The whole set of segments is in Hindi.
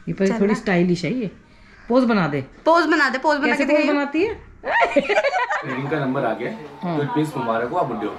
ये पर थोड़ी स्टाइलिश है ये। पोज बना दे, पोज बना के पोज बनाती है। ट्रेनिंग का नंबर आ गया तो प्लीज मुबारक हो, आप बुड्ढे हो।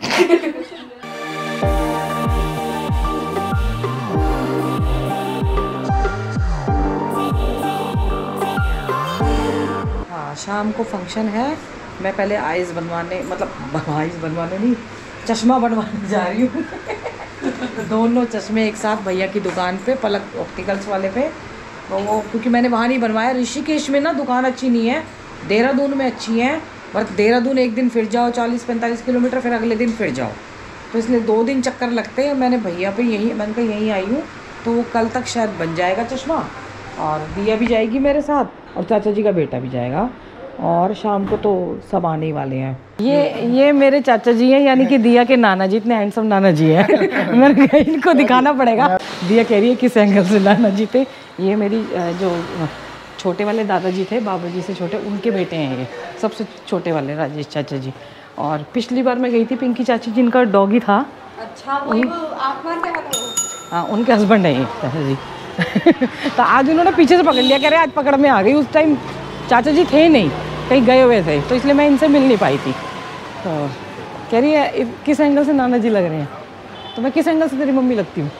हाँ, शाम को फंक्शन है। मैं पहले आइज़ बनवाने, मतलब आइज़ बनवाने नहीं, चश्मा बनवाने जा रही हूँ। दोनों चश्मे एक साथ भैया की दुकान पे, पलक ऑप्टिकल्स वाले पे। तो वो क्योंकि मैंने वहाँ नहीं बनवाया, ऋषिकेश में ना दुकान अच्छी नहीं है, देहरादून में अच्छी है। पर देहरादून एक दिन फिर जाओ 40-45 किलोमीटर, फिर अगले दिन फिर जाओ, तो इसलिए 2 दिन चक्कर लगते हैं। मैंने भैया पे मैंने कहा यहीं आई हूँ, तो वो कल तक शायद बन जाएगा चश्मा। और दिया भी जाएगी मेरे साथ, और चाचा जी का बेटा भी जाएगा। और शाम को तो सब आने ही वाले हैं। ये मेरे चाचा जी हैं, यानी कि दिया के नाना जी, इतने हैंडसम नाना जी हैं। मैंने कहा इनको दिखाना पड़ेगा। दिया कह रही है किस एंगल से नाना जी थे। ये मेरी जो छोटे वाले दादाजी थे, बाबा जी से छोटे, उनके बेटे हैं ये, सबसे छोटे वाले राजेश चाचा जी। और पिछली बार मैं गई थी पिंकी चाची, जिनका डॉगी था। अच्छा, वो हाँ, उनके हस्बैंड है ये चाचा जी। तो आज उन्होंने पीछे से पकड़ लिया, कह रहे आज पकड़ में आ गई। उस टाइम चाचा जी थे नहीं, कहीं गए हुए थे, तो इसलिए मैं इनसे मिल नहीं पाई थी। तो कह रही है किस एंगल से नाना जी लग रहे हैं, तो मैं किस एंगल से तेरी मम्मी लगती हूँ।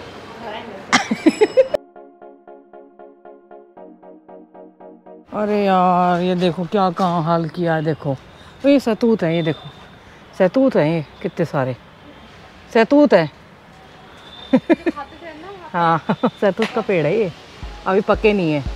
अरे यार ये देखो क्या कहाँ हाल किया है, देखो तो ये सतूत है, ये देखो सतूत है, ये कितने सारे सतूत है। हाँ, सतूत का पेड़ है ये, अभी पके नहीं है।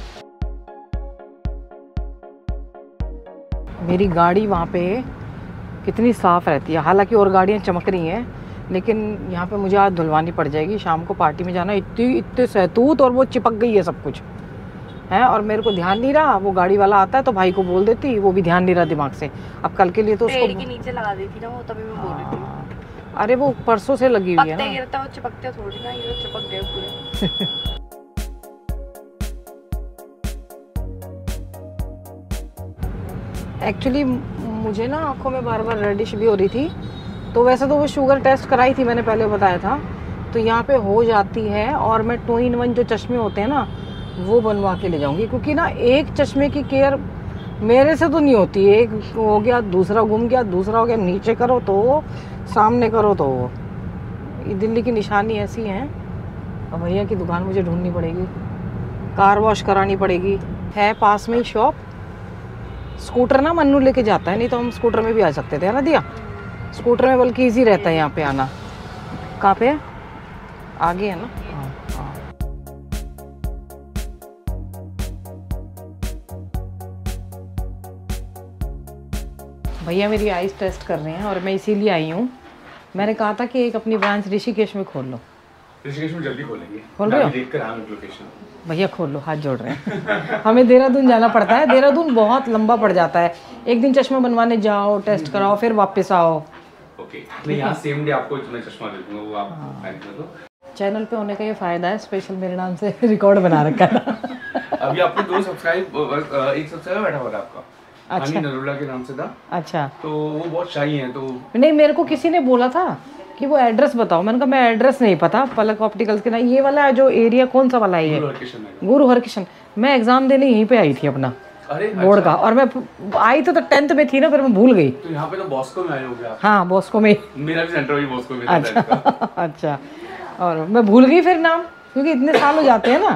मेरी गाड़ी वहाँ पे कितनी साफ़ रहती है, हालांकि और गाड़ियाँ चमक रही हैं, लेकिन यहाँ पे मुझे आज धुलवानी पड़ जाएगी। शाम को पार्टी में जाना, इतने सहतूत, और वो चिपक गई है सब कुछ है, और मेरे को ध्यान नहीं रहा। वो गाड़ी वाला आता है तो भाई को बोल देती, वो भी ध्यान नहीं रहा दिमाग से। अब कल के लिए तो उसको पेड़ के नीचे लगा देती ना वो, तभी मैं बोल रही थी। अरे वो परसों से लगी हुई है ना, गिरता वो चिपकते थोड़ी ना, ये तो चिपक गए पूरे। एक्चुअली मुझे ना आंखों में बार बार रेडिश भी हो रही थी, तो वैसे तो वो शुगर टेस्ट कराई थी, मैंने पहले बताया था, तो यहाँ पे हो जाती है। और मैं 2-in-1 जो चश्मे होते हैं ना, वो बनवा के ले जाऊंगी, क्योंकि ना एक चश्मे की केयर मेरे से तो नहीं होती। एक हो गया, दूसरा घूम गया, दूसरा हो गया, नीचे करो तो वो, सामने करो तो वो। ये दिल्ली की निशानी ऐसी है। और भैया की दुकान मुझे ढूंढनी पड़ेगी, कार वॉश करानी पड़ेगी। है पास में ही शॉप। स्कूटर ना मन्नू लेके जाता है, नहीं तो हम स्कूटर में भी आ सकते थे, है ना दिया? स्कूटर में बल्कि ईजी रहता है यहाँ पे आना। कहाँ पे है? आगे है ना? हाँ। भैया मेरी आइज टेस्ट कर रहे हैं, और मैं इसीलिए आई हूँ। मैंने कहा था कि एक अपनी ब्रांच ऋषिकेश में खोल लो। ऋषिकेश में जल्दी खोलेंगे, खोल रहे हो? देखकर आना लोकेशन। भैया खोल लो, हाथ जोड़ रहे हैं। हमें देहरादून जाना पड़ता है, देहरादून बहुत लंबा पड़ जाता है। एक दिन चश्मा बनवाने जाओ, टेस्ट कराओ, फिर वापस आओ। ओके, मैं यहाँ सेम डे आपको मैं चश्मा दे दूँगा, वो आप फाइल कर दो। चैनल पे होने का ये फायदा है, स्पेशल मेरे नाम से रिकॉर्ड बना रखा है। अभी आपको 2 सब्सक्राइब, 1 सब्सक्राइबर बैठा हुआ था आपका। अच्छा, नरूला के नाम से था। अच्छा, तो वो बहुत शाही हैं, तो नहीं मेरे को किसी ने बोला था कि वो एड्रेस बताओ। मैंने कहा मैं एड्रेस नहीं पता, पलक ऑप्टिकल्स के ना, ये वाला जो एरिया कौन सा वाला है ये? गुरु हरकिशन। मैं एग्जाम देने यहीं पे आई थी अपना बोर्ड का, और मैं आई तो 10th में थी ना, फिर मैं भूल गई। तो यहाँ पे तो बॉस्को में आए होंगे आप? हाँ, बॉस्को में। मेरा भी सेंटर वही बॉस्को में। अच्छा। अच्छा, और मैं भूल गई फिर नाम, क्योंकि इतने साल हो जाते हैं ना।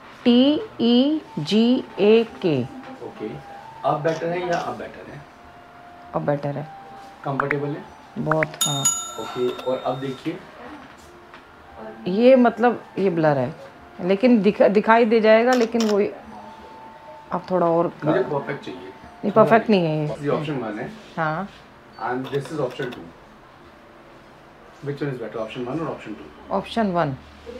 TEGAK। ओके, अब बेटर है या अब बेटर है? अब बेटर है, कंफर्टेबल है बहुत। हाँ, ओके, और अब देखिए ये मतलब ये ब्लर है, लेकिन दिखाई दे जाएगा, लेकिन वो अब थोड़ा और मुझे परफेक्ट चाहिए। नहीं, परफेक्ट नहीं है ये ऑप्शन 1 है। हाँ, and this is option 2। Which one is better, option 1 और option 2? Option 1।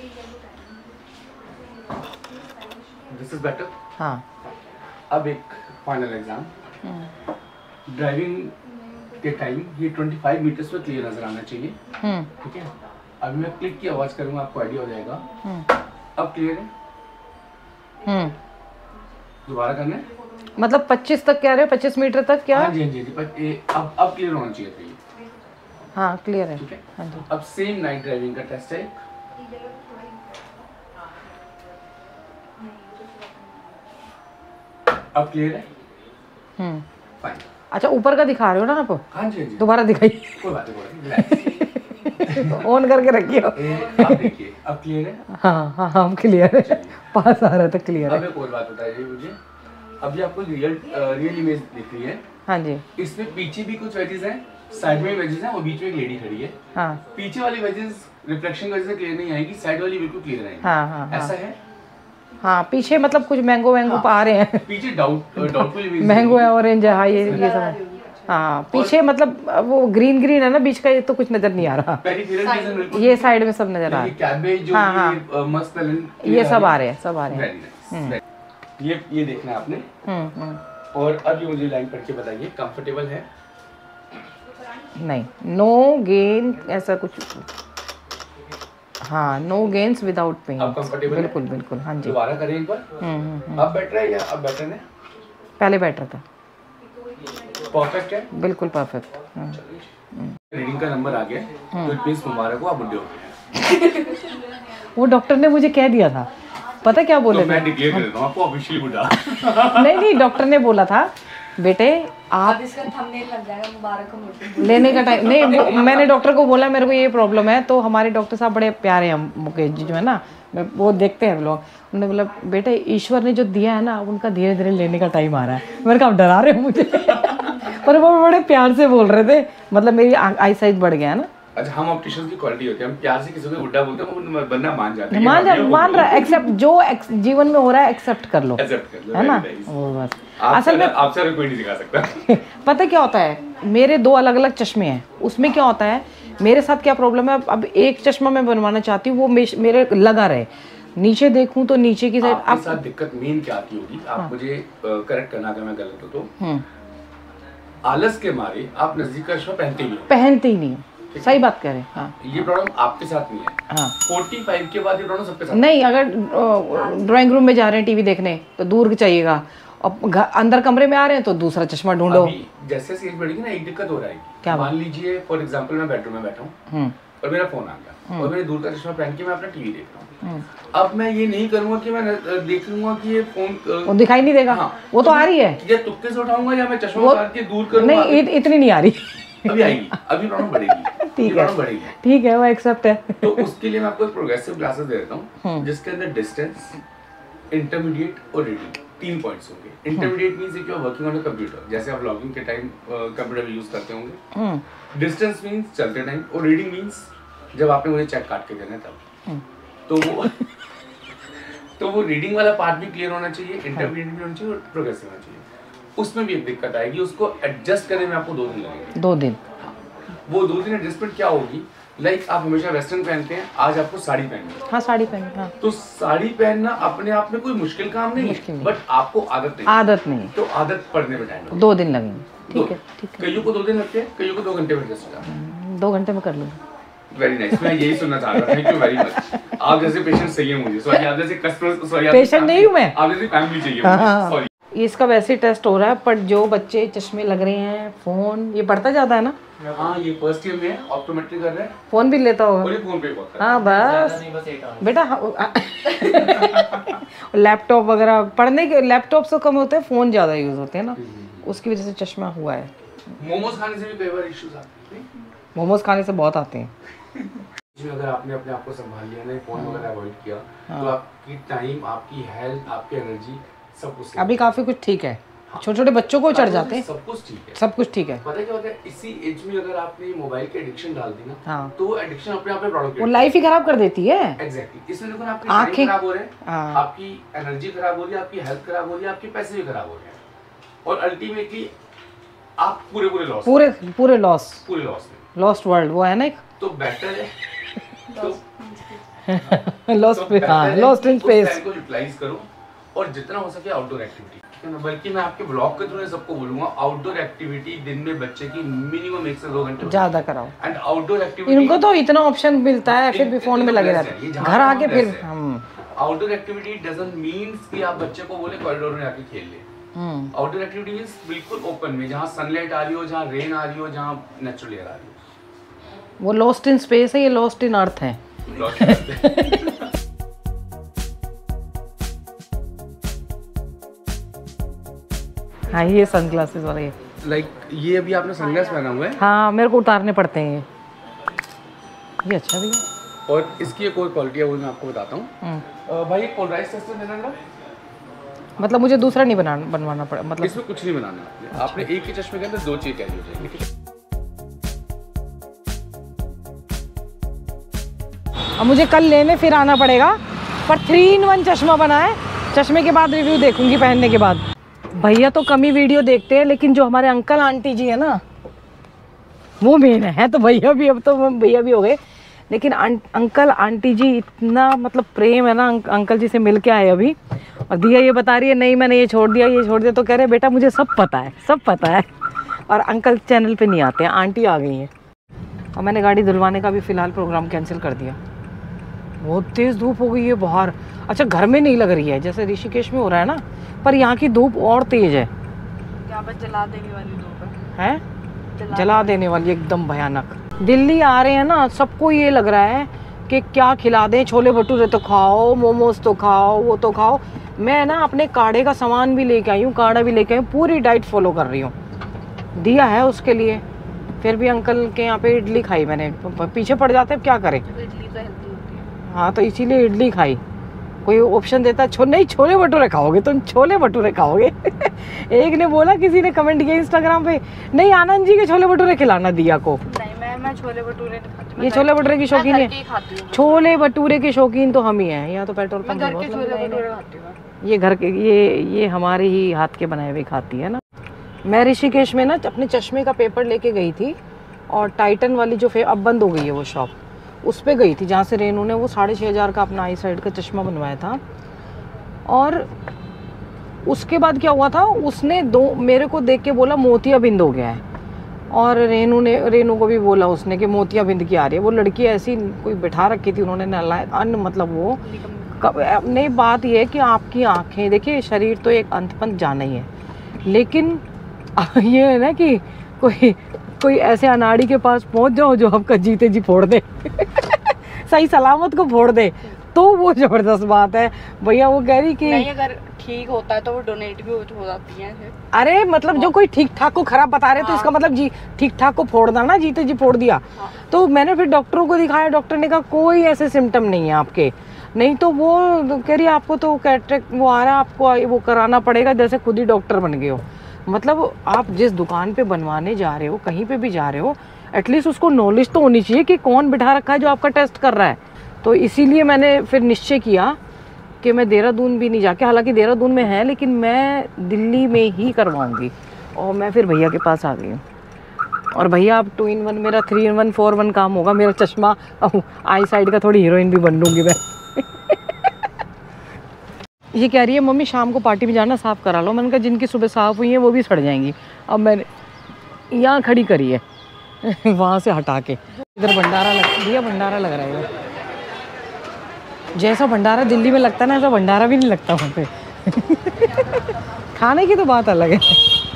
This is better. हाँ। अब एक फाइनल एग्जाम। ड्राइविंग के टाइम ये 25 मीटर्स पर क्लियर नजर आना चाहिए, ठीक है? अभी मैं क्लिक की आवाज करूंगा, आपको आइडिया हो जाएगा। अब क्लियर है? दोबारा करना है? मतलब 25 तक कह रहे हो? 25 मीटर तक क्या? हाँ जी, हाँ जी, अब क्लियर होना चाहिए था ये। हाँ, क्लियर है, ठीक है। हाँ जी। अब सेम नाइट ड्राइविंग का टेस्ट है। अब क्लियर है? फाइन। अच्छा ऊपर का दिखा रहे हो ना आप? हाँ जी हाँ जी, दोबारा दिखाइए। कोई बात नहीं, ऑन करके रखिए। आप देखिए अब क्लियर है? हाँ हाँ हाँ क्लियर है, पास आ रहा था क्लियर है। अब एक और बात बताइए मुझे, अभी आपको रियल इमेज दिख रही है। हाँ जी। इसमें पीछे भी कुछ वेजेस हैं, साइड में वेजेस हैं और बीच में एक लेडी खड़ी है। हाँ पीछे वाली वेजेस रिफ्लेक्शन की वजह से क्लियर नहीं आएगी, साइड वाली बिल्कुल क्लियर आएगी। हाँ हाँ ऐसा है? हाँ पीछे मतलब कुछ मैंगो वैंगो आ रहे हैं। पीछे डाउटफुल इमेज मैंगो है, ऑरेंज है, हाँ ये सब। हाँ पीछे मतलब वो ग्रीन ग्रीन है ना बीच का, ये तो कुछ नजर नहीं आ रहा। पेरिफेरल विजन बिल्कुल, ये साइड में सब नजर आ रहा है। कैबेज जो हाँ, ये मस्त ये सब आ रहे हैं, सब आ रहे हैं। ये देखना है आपने। और अब ये मुझे लाइन पढ़ के बताइए, कंफर्टेबल है? नहीं, नो गेन ऐसा कुछ। हाँ, नो गेन्स विदाउट पेन। अब कंफर्टेबल है? बिल्कुल बिल्कुल, हाँ जी। दोबारा करें एक बार। अब बेटर है या अब बेटर है? पहले बेटर था। परफेक्ट है? बिल्कुल परफेक्ट। रीडिंग का नंबर आ गया, तो इट मींस मुबारक हो, आप बुड्ढे हो गए। वो डॉक्टर ने मुझे कह दिया था, पता क्या बोले तो मैं डिक्लेयर कर देता हूं आपको ऑफिशियली बुड्ढा। नहीं डॉक्टर ने बोला था बेटे आप इसका थंबनेल लग जाएगा मुबारक हो मुझे। लेने का टाइम नहीं, मैंने डॉक्टर को बोला मेरे को ये प्रॉब्लम है, तो हमारे डॉक्टर साहब बड़े प्यारे हैं मुकेश जी जो है ना, वो देखते हैं लोग। उन्होंने बोला बेटे ईश्वर ने जो दिया है ना उनका धीरे धीरे लेने का टाइम आ रहा है। मेरे कहा आप डरा रहे हो मुझे। पर वो बड़े प्यार से बोल रहे थे, मतलब मेरी आई साइज बढ़ गया है ना। अच्छा, हम ऑप्टिशियंस की क्वालिटी होती है, हम प्यार से किसी को बुड्ढा बोलते हैं वो बंदा मान जाता है। मान रहा है, एक्सेप्ट जो जीवन में हो रहा है एक्सेप्ट कर लो, एक्सेप्ट कर लो, है ना। वो बस असल में आपसे कोई नहीं सिखा सकता। पता क्या होता है, मेरे 2 अलग अलग चश्मे हैं, उसमें क्या होता है मेरे साथ क्या प्रॉब्लम है, अब एक चश्मा मैं बनवाना चाहती हूँ वो मेरे लगा रहे, नीचे देखूं तो नीचे की साइड। आपके साथ दिक्कत मेन क्या आती होगी, आप मुझे करेक्ट करना अगर मैं गलत हूं तो। आलस के मारे आप नजदीक का चश्मा पहनते ही नहीं। सही बात करें। हाँ, ये प्रॉब्लम आपके साथ नहीं है। हाँ 45 के बाद ये प्रॉब्लम सबके साथ नहीं। अगर ड्राइंग रूम में जा रहे हैं टीवी देखने तो दूर चाहिएगा, और अंदर कमरे में आ रहे हैं तो दूसरा चश्मा ढूंढो। अभी जैसे एज बढ़ेगी ना, एक दिक्कत हो रहा है। क्या मान लीजिए फॉर एग्जांपल मैं बेडरूम में बैठा हूँ और मेरा फोन आ गया और मैंने दूर का चश्मा पहन के मैं अपना टीवी देख रहा हूँ। अब मैं ये नहीं करूंगा कि मैं देख लूंगा कि ये फोन वो दिखाई नहीं देगा। हाँ, वो तो आ रही है, या तुक्के से उठाऊंगा या मैं चश्मा उतार के दूर करूंगा। नहीं इतनी नहीं आ रही। अभी आएगी, अभी प्रॉब्लम बढ़ेगी। ठीक है वो एक्सेप्ट है। तो उसके लिए मैं आपको प्रोग्रेसिव ग्लासेस दे देता हूँ, जिसके अंदर डिस्टेंस, इंटरमीडिएट और रीडिंग 3 पॉइंट्स होंगे। Intermediate means if you are working on a computer, जैसे आप लॉगिंग के टाइम कंप्यूटर यूज करते होंगे। डिस्टेंस मींस चलते टाइम, और रीडिंग मींस जब आपने मुझे चेक काट के देना है तब। तो वो रीडिंग वाला पार्ट भी क्लियर होना चाहिए, इंटरमीडिएट भी होना चाहिए और प्रोग्रेसिव होना चाहिए। उसमें भी एक दिक्कत आएगी, उसको एडजस्ट करने में आपको 2 दिन लगेंगे। 2 दिन। वो 2 दिन एडजस्टमेंट क्या होगी, लाइक आप हमेशा वेस्टर्न पहनते हैं, आज आपको साड़ी पहननी है। हाँ साड़ी पहनी। हाँ तो साड़ी पहनना अपने आप में कोई मुश्किल काम नहीं है, बट आपको आदत नहीं। तो आदत पड़ने में टाइम लगेगा, 2 दिन लगेंगे। ठीक है ठीक है। कईयों को 2 दिन लगते हैं, कईयों को 2 घंटे में एडजस्ट होता है। 2 घंटे में कर लूँगा। वेरी नाइस, मैं यही सुनना चाह रहा था। Thank you very much. आप जैसे पेशेंट चाहिए मुझे, सॉरी आप जैसे कस्टमर, सॉरी पेशेंट नहीं हूँ मैं, आप जैसे फैमिली चाहिए मुझे, सॉरी। इसका वैसे ही टेस्ट हो रहा है, पर जो बच्चे चश्मे लग रहे हैं, फोन ये पढ़ता ज्यादा है ना। हाँ ये फर्स्ट ईयर में है, ऑप्टोमेट्री कर रहे हैं, फोन भी लेता होगा। और ये फोन पे बहुत करता हाँ बस बेटा लैपटॉप वगैरह पढ़ने के, लैपटॉप से कम होते हैं, फोन ज्यादा यूज होते हैं ना, उसकी वजह से चश्मा हुआ है। मोमोज खाने से भी कई बार इश्यूज आते हैं। मोमोज खाने से बहुत आते हैं। अगर आपने अपने आप को संभाल लिया ना, फोन वगैरह अवॉइड किया, तो आपकी टाइम, आपकी हेल्थ, आपकी एनर्जी सब कुछ अभी काफी कुछ ठीक है। छोटे छोटे बच्चों को चढ़ जाते हैं, सब कुछ ठीक है, सब कुछ ठीक है। पता है क्या होता है, इसी एज में अगर आपने मोबाइल की एडिक्शन डाल दी ना, हाँ। तो वो एडिक्शन अपने आप में प्रॉब्लम, वो लाइफ ही खराब कर देती है। एग्जैक्टली। इसमें देखो ना, आपकी आँखें खराब हो रहे हैं, हाँ। आपकी एनर्जी खराब हो रही है, आपकी हेल्थ खराब हो रही है, आपके पैसे भी खराब हो रहे हैं, और अल्टीमेटली आप पूरे लॉस, पूरे लॉस में, लॉस्ट वर्ल्ड वो है ना एक, तो बेटर है लॉस्ट इन स्पेस को यूटिलाइज करो, और जितना हो सके आउटडोर एक्टिविटी। बल्कि मैं आपके ब्लॉग के थ्रू सबको बोलूंगा, आउटडोर एक्टिविटी दिन में बच्चे की मिनिमम 1 से 2 घंटे ज्यादा कराओ। एंड आउटडोर एक्टिविटी, इनको तो इतना ऑप्शन मिलता है, फिर भी फोन में लगे रहते हैं, घर आके फिर हम आउटडोर एक्टिविटी डजंट मींस कि आप बच्चे को बोले कॉरिडोर में आके खेल ले। आउटडोर एक्टिविटी मींस बिल्कुल ओपन में, जहाँ सनलाइट आ रही हो, जहाँ रेन आ रही हो, जहाँ नेचुरल एयर आ रही हो। वो लॉस्ट इन स्पेस है, ये लॉस्ट इन अर्थ है। हाँ ये सनग्लासेस वाला ये। लाइक ये अभी आपने सनग्लास पहना हुआ है। हाँ मेरे को उतारने पड़ते हैं ये अच्छा भैया। और इसकी एक और क्वालिटी है वो मैं आपको बताता हूँ। भाई पोलराइज टेस्ट देना ना, मतलब मुझे दूसरा नहीं बनवाना पड़ा, मतलब इसमें कुछ नहीं बनाना आपने एक ही चश्मे के अंदर 2 चीज कैरी हो जाएगी। अब मुझे कल लेने फिर आना पड़ेगा, पर 3-in-1 चश्मा बना है। चश्मे के बाद रिव्यू देखूंगी पहनने के बाद। भैया तो कम ही वीडियो देखते हैं, लेकिन जो हमारे अंकल आंटी जी है ना वो मेन है। तो भैया भी, अब तो भैया भी हो गए, लेकिन अंकल आंटी जी इतना मतलब प्रेम है ना। अंकल जी से मिल के आए अभी, और दिया ये बता रही है नहीं मैंने ये छोड़ दिया, तो कह रहे बेटा मुझे सब पता है। और अंकल चैनल पे नहीं आते हैं, आंटी आ गई हैं। और मैंने गाड़ी धुलवाने का भी फ़िलहाल प्रोग्राम कैंसिल कर दिया। बहुत तेज़ धूप हो गई है बाहर। अच्छा घर में नहीं लग रही है जैसे ऋषिकेश में हो रहा है ना, पर यहाँ की धूप और तेज़ है। यहाँ पे जला देने वाली धूप है, जला देने वाली एकदम भयानक। दिल्ली आ रहे हैं ना, सबको ये लग रहा है कि क्या खिला दें, छोले भटूरे तो खाओ, मोमोज तो खाओ, वो तो खाओ। मैं ना अपने काढ़े का सामान भी लेके आई हूँ, काढ़ा भी लेके आई हूँ, पूरी डाइट फॉलो कर रही हूँ। दिया है उसके लिए। फिर भी अंकल के यहाँ पे इडली खाई मैंने, पीछे पड़ जाते हैं क्या करें। इडली तो हेल्दी होती है। हाँ तो इसीलिए इडली खाई। कोई ऑप्शन देता नहीं छोले भटूरे खाओगे तुम, छोले भटूरे खाओगे। एक ने बोला, किसी ने कमेंट किया इंस्टाग्राम पे, नहीं आनंद जी के छोले भटूरे खिलाना दिया को। नहीं मैं छोले भटूरे नहीं खाती। ये छोले भटूरे की शौकीन है, छोले भटूरे के शौकीन तो हम ही हैं। यहाँ तो पेट्रोल पंप घर के छोले भटूरे खाती हूँ। ये घर के, ये हमारे ही हाथ के बनाए हुए खाती है ना। मैं ऋषिकेश में ना अपने चश्मे का पेपर लेके गई थी, और टाइटन वाली जो अब बंद हो गई है वो शॉप, उस पे गई थी जहाँ से रेनू ने वो 6,500 का अपना आई साइड का चश्मा बनवाया था। और उसके बाद क्या हुआ था, उसने मेरे को देख के बोला मोतियाबिंद हो गया है, और रेनू को भी बोला उसने कि मोतियाबिंद की आ रही है। वो लड़की ऐसी कोई बिठा रखी थी उन्होंने मतलब वो नहीं। बात ये है कि आपकी आंखें देखिए, शरीर तो एक अंत पंत जाना ही है, लेकिन ये है ना कि कोई ऐसे अनाड़ी के पास पहुंच जाओ जो आपका जीते जी फोड़ दे। सही सलामत को फोड़ दे, तो वो जबरदस्त बात है। भैया वो कह रही कि नहीं, अगर ठीक होता है तो वो डोनेट भी हो जाती है। अरे मतलब जो कोई ठीक ठाक को खराब बता रहे तो इसका मतलब जी ठीक ठाक को फोड़ना ना, जीते जी फोड़ दिया। तो मैंने फिर डॉक्टरों को दिखाया, डॉक्टर ने कहा कोई ऐसे सिम्टम नहीं है आपके। नहीं तो वो कह रही आपको तो कैटरेक्ट वो आ रहा है, आपको वो कराना पड़ेगा, जैसे खुद ही डॉक्टर बन गए हो। मतलब आप जिस दुकान पे बनवाने जा रहे हो, कहीं पे भी जा रहे हो, एटलीस्ट उसको नॉलेज तो होनी चाहिए कि कौन बिठा रखा है जो आपका टेस्ट कर रहा है। तो इसीलिए मैंने फिर निश्चय किया कि मैं देहरादून भी नहीं जाके, हालांकि देहरादून में है, लेकिन मैं दिल्ली में ही करवाऊंगी। और मैं फिर भैया के पास आ गई हूँ। और भैया अब 2-in-1 मेरा 3-in-1 4-1 काम होगा। मेरा चश्मा आई साइड का थोड़ी हीरोइन भी बन लूँगी मैं। ये कह रही है मम्मी शाम को पार्टी में जाना, साफ़ करा लो। मैंने कहा जिनकी सुबह साफ़ हुई है वो भी सड़ जाएंगी। अब मैंने यहाँ खड़ी करी है वहाँ से हटा के। इधर भंडारा लग रहा है। जैसा भंडारा दिल्ली में लगता है ना, ऐसा भंडारा भी नहीं लगता वहाँ पे। खाने की तो बात अलग है।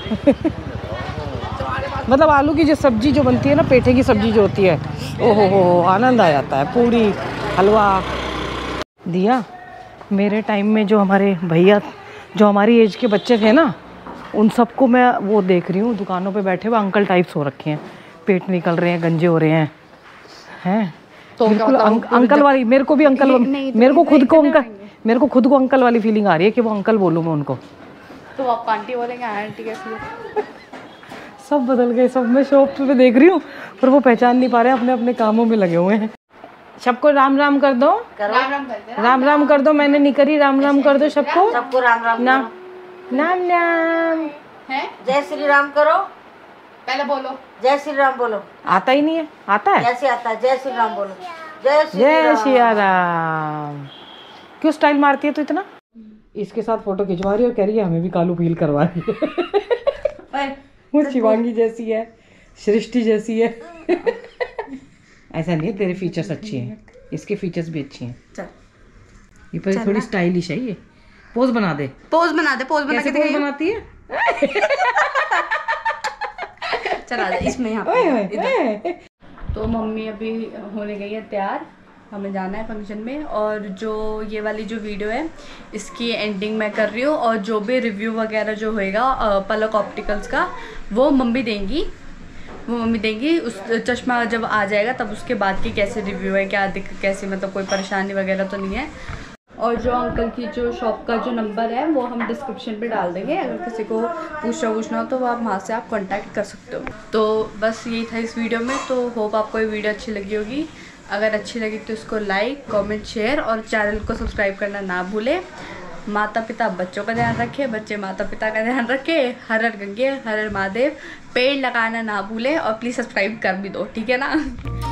मतलब आलू की जो सब्जी जो बनती है ना, पेठे की सब्जी जो होती है, ओहो हो आनंद आ जाता है। पूरी, हलवा। दिया मेरे टाइम में जो हमारे भैया, जो हमारी एज के बच्चे थे ना, उन सबको मैं वो देख रही हूँ दुकानों पे बैठे हुए अंकल टाइप्स हो रखे हैं, पेट निकल रहे हैं, गंजे हो रहे हैं तो बिल्कुल अंकल वाली। मेरे को भी अंकल, मेरे को खुद को अंकल वाली फीलिंग आ रही है कि वो अंकल बोलूँ मैं उनको। तो आप आंटी बोलेंगे, आंटी कैसी है? सब बदल गए। सब मैं शॉप पे देख रही हूँ, पर वो पहचान नहीं पा रहे, अपने अपने कामों में लगे हुए हैं। सबको राम राम कर दो, राम राम कर दो। मैंने नहीं करी, राम राम कर दो सबको। राम राम नाम नाम है। जय श्री राम करो, पहले बोलो जय श्री राम बोलो। आता ही नहीं है, आता है जैसे आता है, जय श्री राम बोलो। जय श्री राम। क्यों स्टाइल मारती है तो इतना? इसके साथ फोटो खिंचवा रही है और कह रही है हमें भी कालू पील करवा रही है। वो शिवांगी जैसी है, सृष्टि जैसी है। ऐसा नहीं है, तेरे फीचर्स अच्छे हैं, इसके फीचर्स भी अच्छे हैं। चल ये पर थोड़ी स्टाइलिश है। ये पोज बना दे, पोज बना के पोज बनाती है। चला जा इसमें यहाँ पे। तो मम्मी अभी होने गई है तैयार, हमें जाना है फंक्शन में। और जो ये वाली जो वीडियो है इसकी एंडिंग मैं कर रही हूँ, और जो भी रिव्यू वगैरह जो होएगा पलक ऑप्टिकल्स का वो मम्मी देंगी, उस चश्मा जब आ जाएगा तब उसके बाद की कैसे रिव्यू है, क्या कैसे मतलब कोई परेशानी वगैरह तो नहीं है। और जो अंकल की जो शॉप का जो नंबर है वो हम डिस्क्रिप्शन पे डाल देंगे, अगर किसी को पूछना हो तो आप वहाँ से आप कांटेक्ट कर सकते हो। तो बस यही था इस वीडियो में। तो होप आपको ये वीडियो अच्छी लगी होगी। अगर अच्छी लगी तो इसको लाइक, कमेंट, शेयर और चैनल को सब्सक्राइब करना ना भूलें। माता पिता बच्चों का ध्यान रखे, बच्चे माता पिता का ध्यान रखे। हर हर गंगे, हर हर महादेव। पेड़ लगाना ना भूलें और प्लीज़ सब्सक्राइब कर भी दो, ठीक है ना।